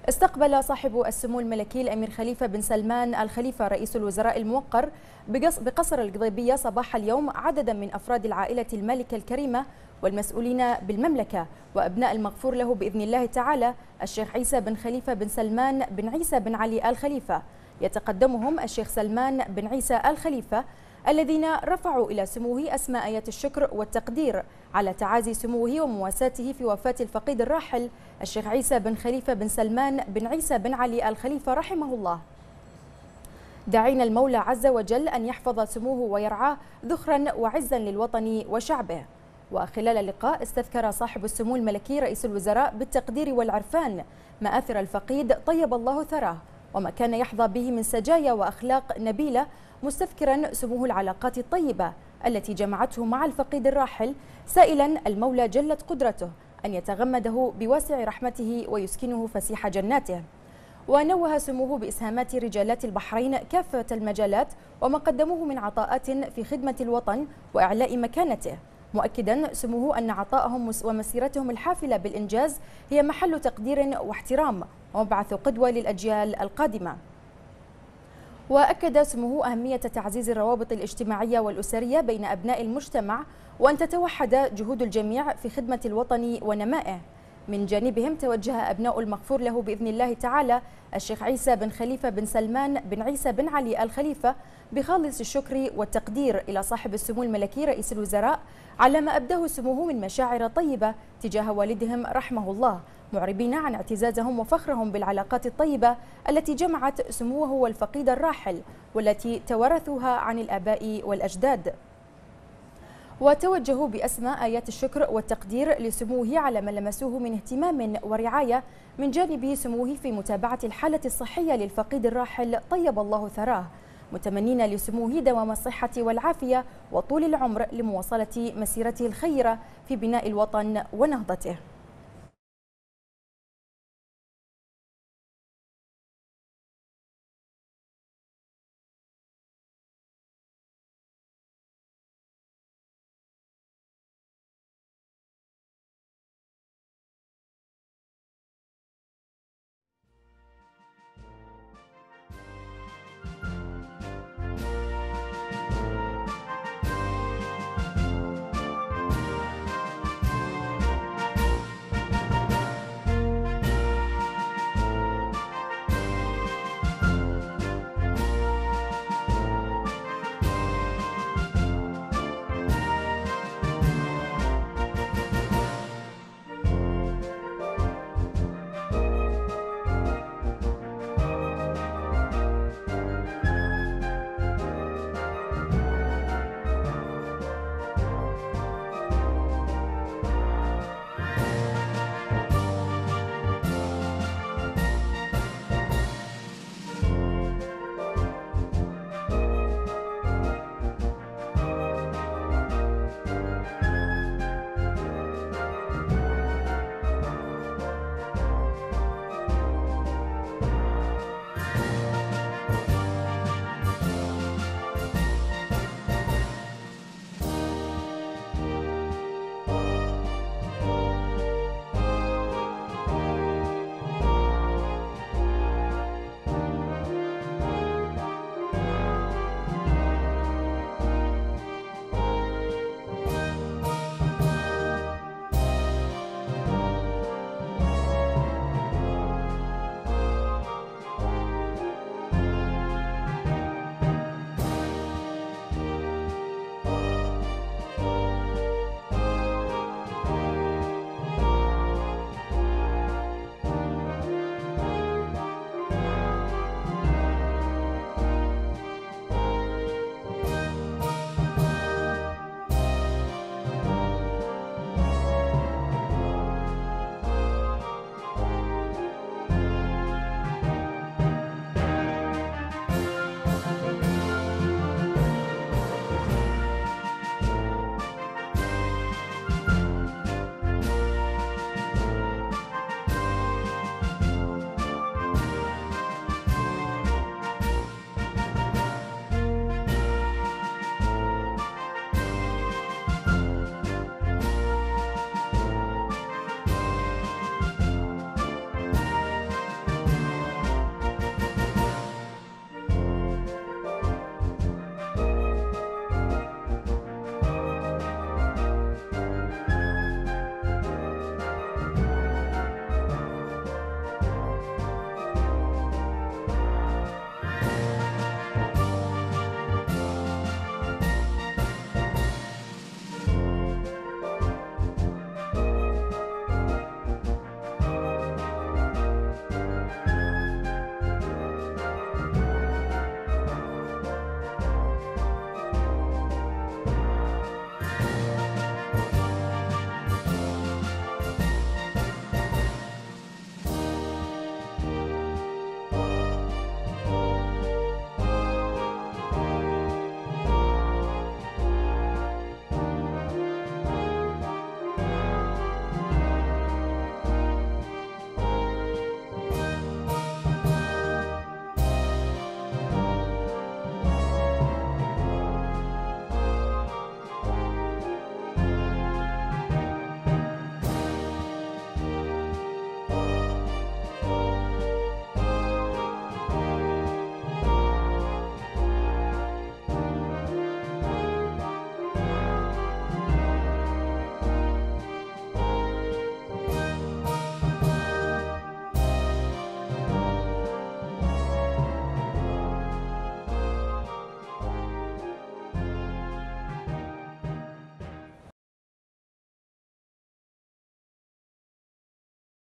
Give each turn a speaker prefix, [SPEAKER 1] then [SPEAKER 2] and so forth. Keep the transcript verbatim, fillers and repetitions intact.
[SPEAKER 1] استقبل صاحب السمو الملكي الأمير خليفة بن سلمان الخليفة رئيس الوزراء الموقر بقصر القضيبية صباح اليوم عددا من أفراد العائلة المالكة الكريمة والمسؤولين بالمملكة وأبناء المغفور له بإذن الله تعالى الشيخ عيسى بن خليفة بن سلمان بن عيسى بن علي آل خليفة. يتقدمهم الشيخ سلمان بن عيسى آل خليفة الذين رفعوا إلى سموه أسماء آيات الشكر والتقدير على تعازي سموه ومواساته في وفاة الفقيد الراحل الشيخ عيسى بن خليفة بن سلمان بن عيسى بن علي آل خليفة رحمه الله، داعين المولى عز وجل أن يحفظ سموه ويرعاه ذخرا وعزا للوطن وشعبه. وخلال اللقاء استذكر صاحب السمو الملكي رئيس الوزراء بالتقدير والعرفان مآثر الفقيد طيب الله ثراه وما كان يحظى به من سجايا وأخلاق نبيلة، مستذكرا سموه العلاقات الطيبة التي جمعته مع الفقيد الراحل، سائلا المولى جلت قدرته أن يتغمده بواسع رحمته ويسكنه فسيح جناته. ونوه سموه بإسهامات رجالات البحرين كافة المجالات وما قدموه من عطاءات في خدمة الوطن وإعلاء مكانته، مؤكدا سموه أن عطائهم ومسيرتهم الحافلة بالإنجاز هي محل تقدير واحترام ومبعث قدوة للأجيال القادمة. وأكد سموه أهمية تعزيز الروابط الاجتماعية والأسرية بين أبناء المجتمع وأن تتوحد جهود الجميع في خدمة الوطن ونمائه. من جانبهم توجه أبناء المغفور له بإذن الله تعالى الشيخ عيسى بن خليفة بن سلمان بن عيسى بن علي آل خليفة بخالص الشكر والتقدير إلى صاحب السمو الملكي رئيس الوزراء على ما أبداه سموه من مشاعر طيبة تجاه والدهم رحمه الله، معربين عن اعتزازهم وفخرهم بالعلاقات الطيبة التي جمعت سموه والفقيد الراحل والتي توارثوها عن الآباء والأجداد. وتوجهوا بأسماء آيات الشكر والتقدير لسموه على ما لمسوه من اهتمام ورعاية من جانب سموه في متابعة الحالة الصحية للفقيد الراحل طيب الله ثراه، متمنين لسموه دوام الصحة والعافية وطول العمر لمواصلة مسيرته الخيرة في بناء الوطن ونهضته.